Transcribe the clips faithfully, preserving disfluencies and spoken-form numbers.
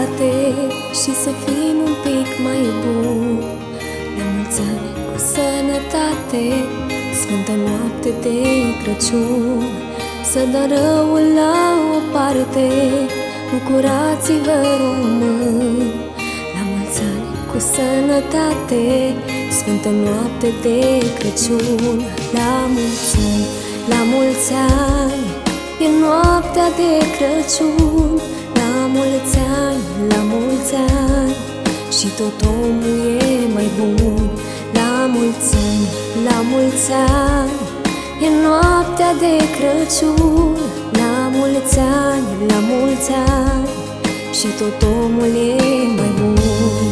păcate și să fim un pic mai buni. La mulți ani cu sănătate, sfântă noapte de Crăciun. Să dăm răul la o parte, bucurați-vă români. La mulți ani cu sănătate, sfântă noapte de Crăciun. La mulți ani, la mulți ani, e noaptea de Crăciun. La mulți ani, la mulți ani, și tot omul e mai bun. La mulți ani, la mulți ani, e noaptea de Crăciun. La mulți ani, la mulți ani, și tot omul e mai bun.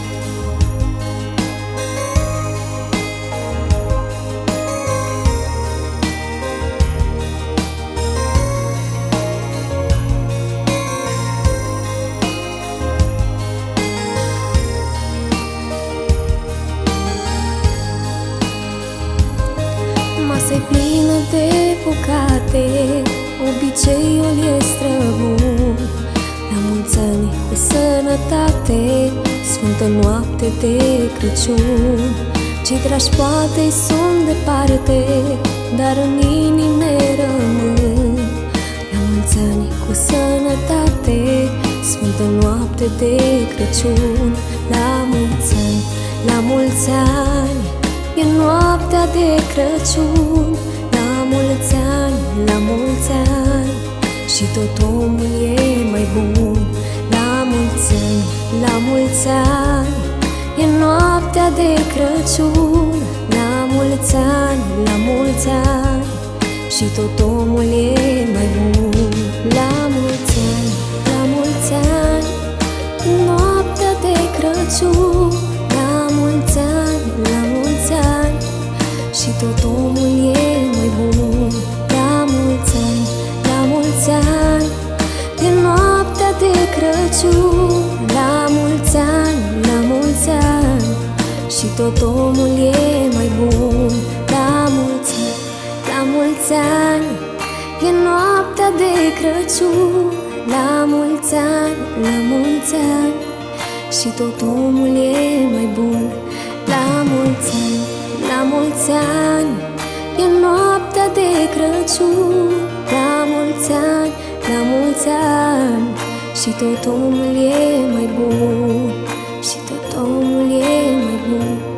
Masa-i plină de bucate, obiceiul e străbun. La mulți ani cu sănătate, sfântă noapte de Crăciun. Cei dragi poate-i sunt departe, dar în inime rămân. La mulți ani cu sănătate, sfântă noapte de Crăciun. La mulți ani, la mulți ani, e noaptea de Crăciun. La mulți ani, la mulți ani, și tot omul e mai bun. La mulți ani, la mulți ani, e noaptea de Crăciun. La mulți ani, la mulți ani, și tot omul e mai bun. La mulți ani, la mulți ani, noaptea de Crăciun. La mulți ani, la mulți ani, și tot omul e mai bun. La mulți ani, la mulți ani, e noaptea de Crăciun. La mulți ani, la mulți ani, și tot omul e mai bun. La mulți ani, la mulți ani, e noaptea de Crăciun. La mulți ani, la mulți ani, și tot omul e mai bun. La mulți ani, la mulți ani, e noaptea de Crăciun. La mulți ani, la mulți ani, și tot omul e mai bun. Și tot omul e mai bun.